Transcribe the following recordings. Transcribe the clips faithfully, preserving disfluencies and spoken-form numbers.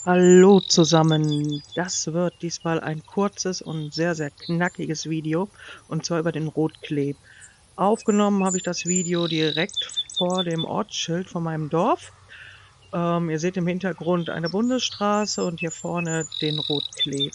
Hallo zusammen, das wird diesmal ein kurzes und sehr, sehr knackiges Video, und zwar über den Rotklee. Aufgenommen habe ich das Video direkt vor dem Ortsschild von meinem Dorf. Ähm, ihr seht im Hintergrund eine Bundesstraße und hier vorne den Rotklee.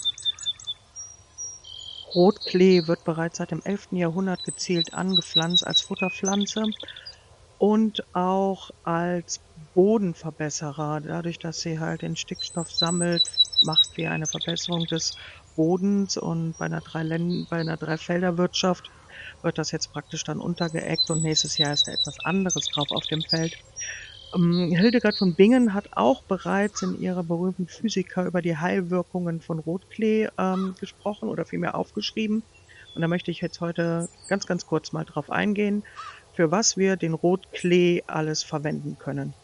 Rotklee wird bereits seit dem elften Jahrhundert gezielt angepflanzt als Futterpflanze und auch als Bodenverbesserer. Dadurch, dass sie halt den Stickstoff sammelt, macht sie eine Verbesserung des Bodens, und bei 'ner Dreilän bei 'ner Dreifelderwirtschaft wird das jetzt praktisch dann untergeeggt und nächstes Jahr ist da etwas anderes drauf auf dem Feld. Ähm, Hildegard von Bingen hat auch bereits in ihrer berühmten Physica über die Heilwirkungen von Rotklee, ähm, gesprochen oder vielmehr aufgeschrieben. Und da möchte ich jetzt heute ganz, ganz kurz mal drauf eingehen, für was wir den Rotklee alles verwenden können.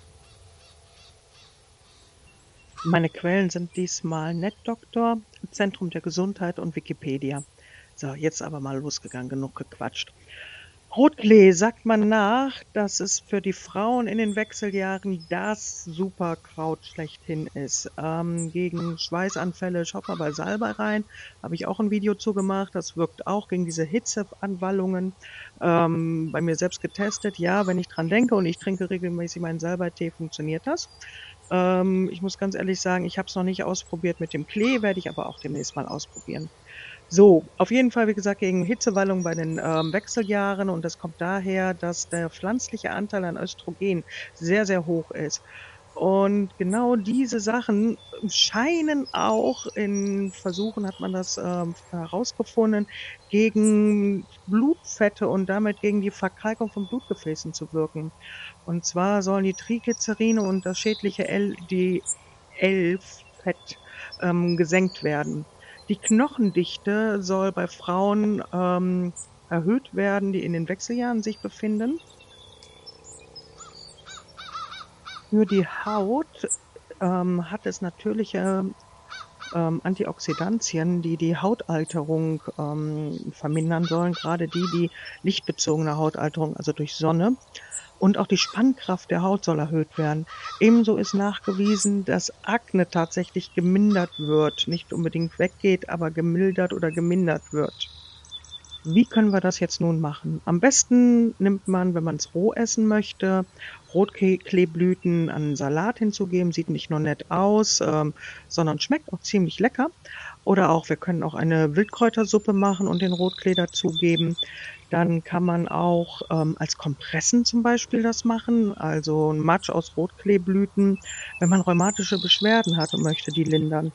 Meine Quellen sind diesmal NetDoktor, Zentrum der Gesundheit und Wikipedia. So, jetzt aber mal losgegangen, genug gequatscht. Rotklee sagt man nach, dass es für die Frauen in den Wechseljahren das Superkraut schlechthin ist. Ähm, gegen Schweißanfälle, schaut mal bei Salbei rein, habe ich auch ein Video zu gemacht. Das wirkt auch gegen diese Hitzeanwallungen. Ähm, bei mir selbst getestet, ja, wenn ich dran denke und ich trinke regelmäßig meinen Salbeitee, funktioniert das. Ähm, ich muss ganz ehrlich sagen, ich habe es noch nicht ausprobiert mit dem Klee, werde ich aber auch demnächst mal ausprobieren. So, auf jeden Fall, wie gesagt, gegen Hitzewallung bei den, ähm, Wechseljahren, und das kommt daher, dass der pflanzliche Anteil an Östrogen sehr, sehr hoch ist. Und genau diese Sachen scheinen auch in Versuchen hat man das, ähm, herausgefunden, gegen Blutfette und damit gegen die Verkalkung von Blutgefäßen zu wirken. Und zwar sollen die Triglyceride und das schädliche L D L-Fett, ähm, gesenkt werden. Die Knochendichte soll bei Frauen, ähm, erhöht werden, die in den Wechseljahren sich befinden. Für die Haut, ähm, hat es natürliche, ähm, Antioxidantien, die die Hautalterung, ähm, vermindern sollen, grade die, die lichtbezogene Hautalterung, also durch Sonne. Und auch die Spannkraft der Haut soll erhöht werden. Ebenso ist nachgewiesen, dass Akne tatsächlich gemindert wird, nicht unbedingt weggeht, aber gemildert oder gemindert wird. Wie können wir das jetzt nun machen? Am besten nimmt man, wenn man's roh essen möchte, Rotklee Kleeblüten an 'n Salat hinzugeben. Sieht nicht nur nett aus, ähm, sondern schmeckt auch ziemlich lecker. Oder auch wir können auch eine Wildkräutersuppe machen und den Rotklee dazugeben. Dann kann man auch, ähm, als Kompressen zum Beispiel das machen, also 'n Matsch aus Rotkleeblüten, wenn man rheumatische Beschwerden hat und möchte die lindern.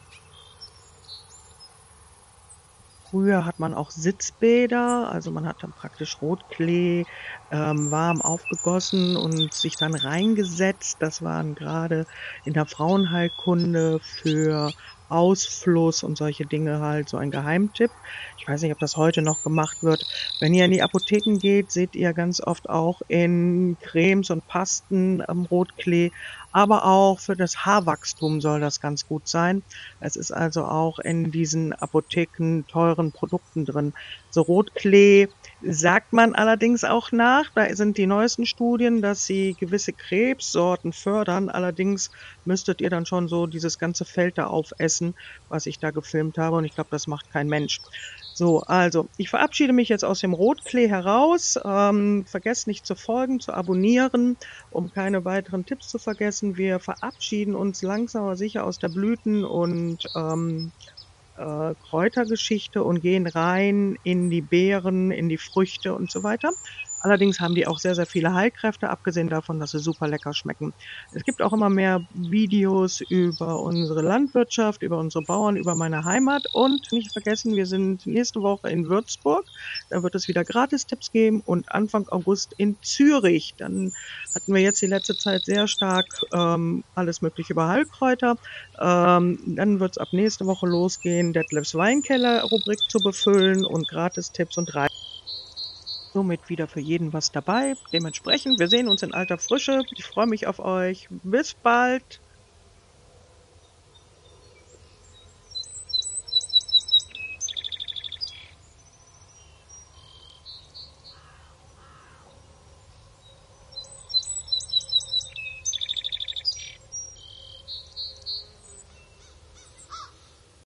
Früher hat man auch Sitzbäder, also man hat dann praktisch Rotklee, ähm, warm aufgegossen und sich dann reingesetzt. Das waren grade in der Frauenheilkunde für Ausfluss und solche Dinge halt so ein Geheimtipp. Ich weiß nicht, ob das heute noch gemacht wird. Wenn ihr in die Apotheken geht, seht ihr ganz oft auch in Cremes und Pasten, ähm, Rotklee, aber auch für das Haarwachstum soll das ganz gut sein. Es ist also auch in diesen Apotheken teuren Produkten drin. So Rotklee sagt man allerdings auch nach, da sind die neuesten Studien, dass sie gewisse Krebssorten fördern. Allerdings müsstet ihr dann schon so dieses ganze Feld da aufessen, was ich da gefilmt habe, und ich glaube, das macht kein Mensch. So, also, ich verabschiede mich jetzt aus dem Rotklee heraus. Ähm, vergesst nicht zu folgen, zu abonnieren, um keine weiteren Tipps zu vergessen. Wir verabschieden uns langsam aber sicher aus der Blüten und, ähm, äh, Kräutergeschichte und gehen rein in die Beeren, in die Früchte und so weiter. Allerdings haben die auch sehr, sehr viele Heilkräfte, abgesehen davon, dass sie super lecker schmecken. Es gibt auch immer mehr Videos über unsere Landwirtschaft, über unsere Bauern, über meine Heimat, und nicht vergessen, wir sind nächste Woche in Würzburg. Da wird es wieder Gratistipps geben, und Anfang August in Zürich. Dann hatten wir jetzt die letzte Zeit sehr stark, ähm, alles Mögliche über Heilkräuter. Ähm, dann wird's ab nächste Woche losgehen, Detlefs Weinkeller-Rubrik zu befüllen und Gratistipps und Rei somit wieder für jeden was dabei. Dementsprechend, wir sehen uns in alter Frische. Ich freue mich auf euch. Bis bald.